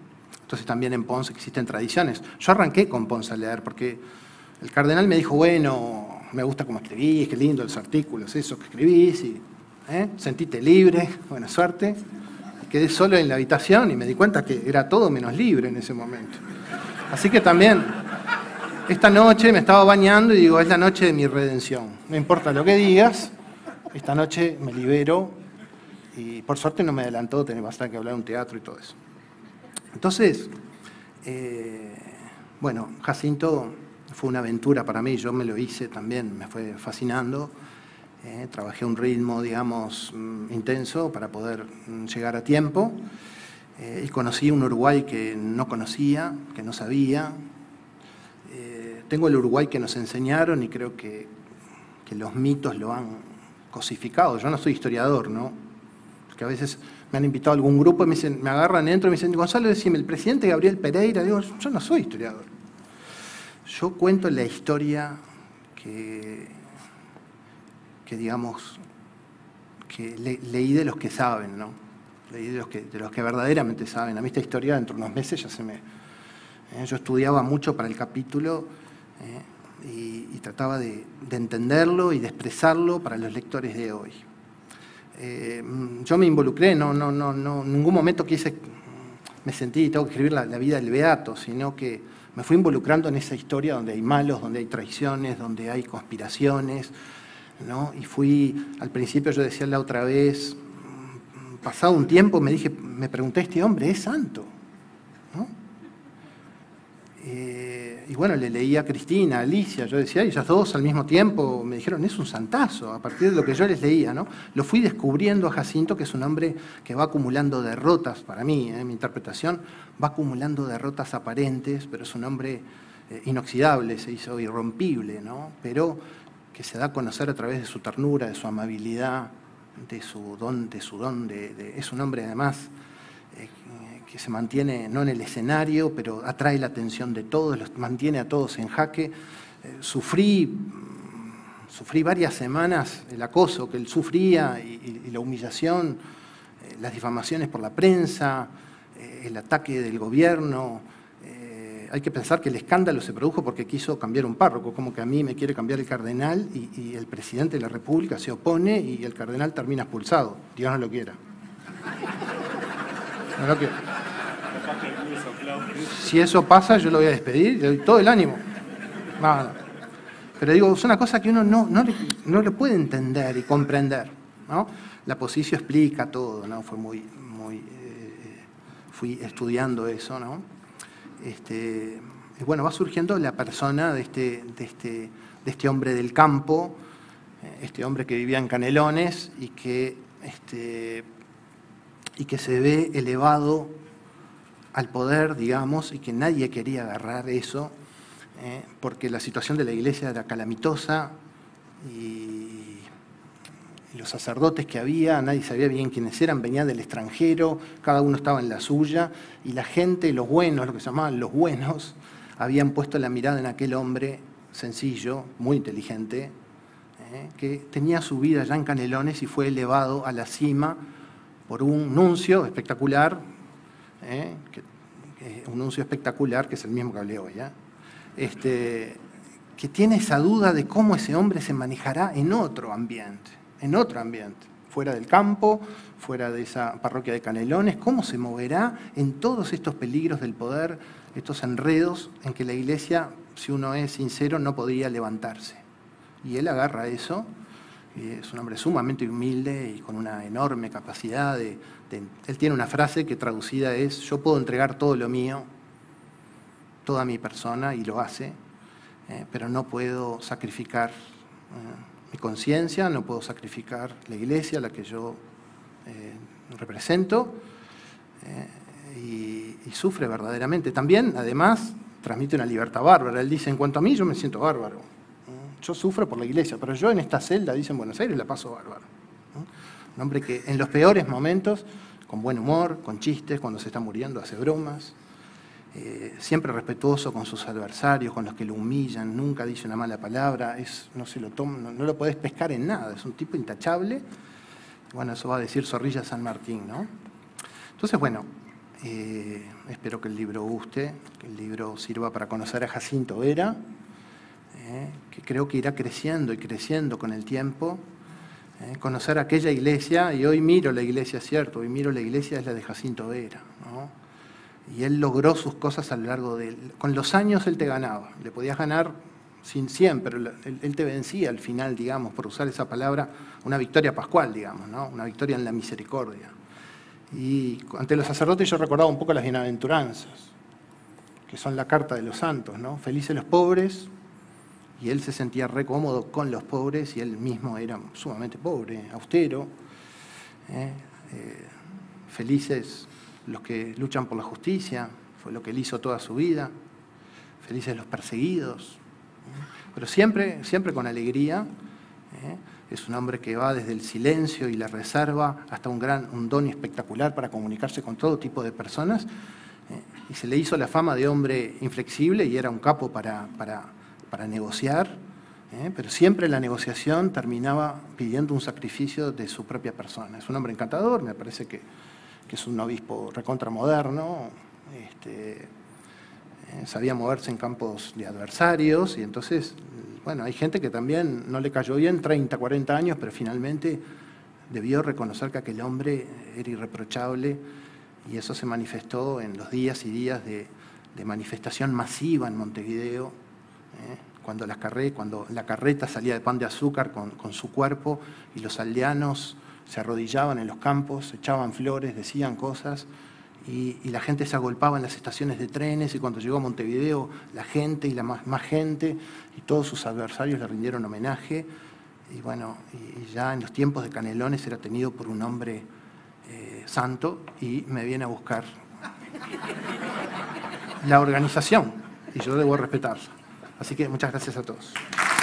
Entonces también en Pons existen tradiciones. Yo arranqué con Pons a leer porque el cardenal me dijo, bueno, me gusta cómo escribís, qué lindo los artículos, eso que escribís, y, ¿eh? Sentite libre, buena suerte. Quedé solo en la habitación y me di cuenta que era todo menos libre en ese momento. Así que también, esta noche me estaba bañando y digo, es la noche de mi redención. No importa lo que digas, esta noche me libero y por suerte no me adelantó, tenía bastante que hablar en un teatro y todo eso. Entonces, eh, bueno, Jacinto fue una aventura para mí, yo me lo hice también, me fue fascinando. Eh, trabajé a un ritmo, digamos, intenso para poder llegar a tiempo. Eh, y conocí un Uruguay que no conocía, que no sabía. Eh, tengo el Uruguay que nos enseñaron y creo que, que los mitos lo han cosificado. Yo no soy historiador, ¿no? Porque a veces me han invitado a algún grupo y me, dicen, me agarran dentro y me dicen, Gonzalo, decime, el presidente Gabriel Pereira. Digo, yo no soy historiador. Yo cuento la historia que... que digamos, que le, leí de los que saben, ¿no? Leí de los que, de los que verdaderamente saben. A mí esta historia dentro de unos meses ya se me... Eh, yo estudiaba mucho para el capítulo eh, y, y trataba de, de entenderlo y de expresarlo para los lectores de hoy. Eh, yo me involucré, no, no, no, no, en ningún momento quise, me sentí, tengo que escribir la, la vida del beato, sino que me fui involucrando en esa historia donde hay malos, donde hay traiciones, donde hay conspiraciones, ¿no? Y fui, al principio yo decía la otra vez, pasado un tiempo me dije, me pregunté, ¿este hombre es santo? ¿No? Eh, y bueno, le leí a Cristina, a Alicia, yo decía, y ellas dos al mismo tiempo me dijeron, es un santazo, a partir de lo que yo les leía, ¿no? Lo fui descubriendo a Jacinto, que es un hombre que va acumulando derrotas, para mí, ¿eh? Mi interpretación, va acumulando derrotas aparentes, pero es un hombre eh, inoxidable, se hizo irrompible, ¿no? Pero que se da a conocer a través de su ternura, de su amabilidad, de su don, de su don, de, de, es un hombre además eh, que se mantiene no en el escenario, pero atrae la atención de todos, los mantiene a todos en jaque. Eh, sufrí, sufrí varias semanas el acoso que él sufría y, y, y la humillación, eh, las difamaciones por la prensa, eh, el ataque del gobierno. Hay que pensar que el escándalo se produjo porque quiso cambiar un párroco, como que a mí me quiere cambiar el cardenal y, y el presidente de la República se opone y el cardenal termina expulsado. Dios no lo quiera. No lo quiera. Si eso pasa, yo lo voy a despedir, le doy todo el ánimo. No, no. Pero digo, es una cosa que uno no, no, no lo puede entender y comprender, ¿no? La Posición explica todo, ¿no? Fue muy, muy, eh, fui estudiando eso, ¿no? Este, y bueno, va surgiendo la persona de este, de, este, de este hombre del campo, este hombre que vivía en Canelones y que, este, y que se ve elevado al poder, digamos, y que nadie quería agarrar eso, eh, porque la situación de la iglesia era calamitosa y, y los sacerdotes que había, nadie sabía bien quiénes eran, venían del extranjero, cada uno estaba en la suya, y la gente, los buenos, lo que se llamaban los buenos, habían puesto la mirada en aquel hombre sencillo, muy inteligente, eh, que tenía su vida ya en Canelones y fue elevado a la cima por un nuncio espectacular, eh, que, que, un nuncio espectacular, que es el mismo que hablé hoy, ¿eh? este, que tiene esa duda de cómo ese hombre se manejará en otro ambiente, en otro ambiente, fuera del campo, fuera de esa parroquia de Canelones, cómo se moverá en todos estos peligros del poder, estos enredos en que la iglesia, si uno es sincero, no podría levantarse. Y él agarra eso, y es un hombre sumamente humilde y con una enorme capacidad de, de... Él tiene una frase que traducida es, yo puedo entregar todo lo mío, toda mi persona, y lo hace, eh, pero no puedo sacrificar eh, mi conciencia, no puedo sacrificar la iglesia, la que yo eh, represento, eh, y, y sufre verdaderamente. También, además, transmite una libertad bárbara. Él dice, en cuanto a mí, yo me siento bárbaro. Yo sufro por la iglesia, pero yo en esta celda, dice en Buenos Aires, la paso bárbaro. Un hombre que en los peores momentos, con buen humor, con chistes, cuando se está muriendo, hace bromas. Eh, siempre respetuoso con sus adversarios, con los que lo humillan, nunca dice una mala palabra, es, no, se lo toma, no, no lo podés pescar en nada, es un tipo intachable. Bueno, eso va a decir Zorrilla San Martín, ¿no? Entonces, bueno, Eh, espero que el libro guste, que el libro sirva para conocer a Jacinto Vera, eh, que creo que irá creciendo y creciendo con el tiempo. Eh, conocer aquella iglesia, y hoy miro la iglesia, cierto, hoy miro la iglesia, es la de Jacinto Vera, ¿no? Y él logró sus cosas a lo largo de... Con los años él te ganaba, le podías ganar sin cien, pero él, él te vencía al final, digamos, por usar esa palabra, una victoria pascual, digamos, ¿no? Una victoria en la misericordia. Y ante los sacerdotes yo recordaba un poco las bienaventuranzas, que son la carta de los santos, ¿no? Felices los pobres, y él se sentía re cómodo con los pobres, y él mismo era sumamente pobre, austero. ¿eh? Eh, felices los que luchan por la justicia, fue lo que él hizo toda su vida. Felices los perseguidos, ¿eh? pero siempre, siempre con alegría. ¿eh? Es un hombre que va desde el silencio y la reserva hasta un, gran, un don espectacular para comunicarse con todo tipo de personas. ¿eh? Y se le hizo la fama de hombre inflexible y era un capo para, para, para negociar, ¿eh? pero siempre la negociación terminaba pidiendo un sacrificio de su propia persona. Es un hombre encantador, me parece que, que es un obispo recontramoderno, este, eh, sabía moverse en campos de adversarios y entonces... Bueno, hay gente que también no le cayó bien, treinta, cuarenta años, pero finalmente debió reconocer que aquel hombre era irreprochable y eso se manifestó en los días y días de, de manifestación masiva en Montevideo, ¿eh? cuando, la carre, cuando la carreta salía de Pan de Azúcar con, con su cuerpo y los aldeanos se arrodillaban en los campos, echaban flores, decían cosas. Y, y la gente se agolpaba en las estaciones de trenes y cuando llegó a Montevideo la gente y la más, más gente y todos sus adversarios le rindieron homenaje y bueno, y, y ya en los tiempos de Canelones era tenido por un hombre eh, santo y me viene a buscar la organización y yo debo respetarla. Así que muchas gracias a todos.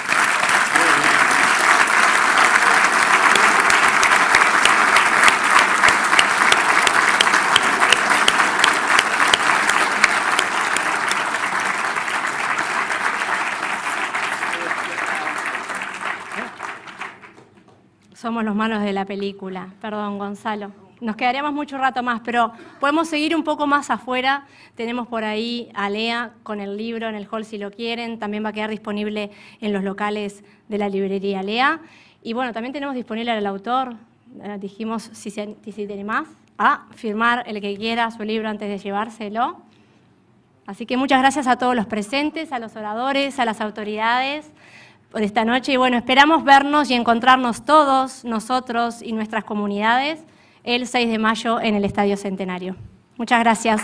Somos los malos de la película. Perdón, Gonzalo. Nos quedaríamos mucho rato más, pero podemos seguir un poco más afuera. Tenemos por ahí a Lea con el libro en el hall si lo quieren. También va a quedar disponible en los locales de la librería Lea. Y bueno, también tenemos disponible al autor. Eh, dijimos, si se, si se tiene más, a firmar el que quiera su libro antes de llevárselo. Así que muchas gracias a todos los presentes, a los oradores, a las autoridades por esta noche y bueno, esperamos vernos y encontrarnos todos nosotros y nuestras comunidades el seis de mayo en el Estadio Centenario. Muchas gracias.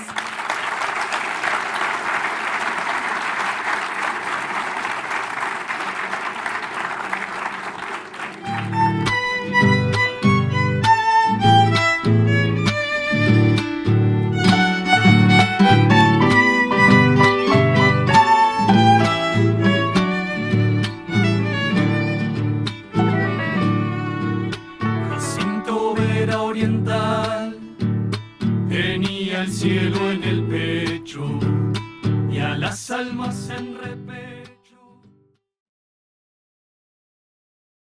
Tenía el cielo en el pecho y a las almas en repente.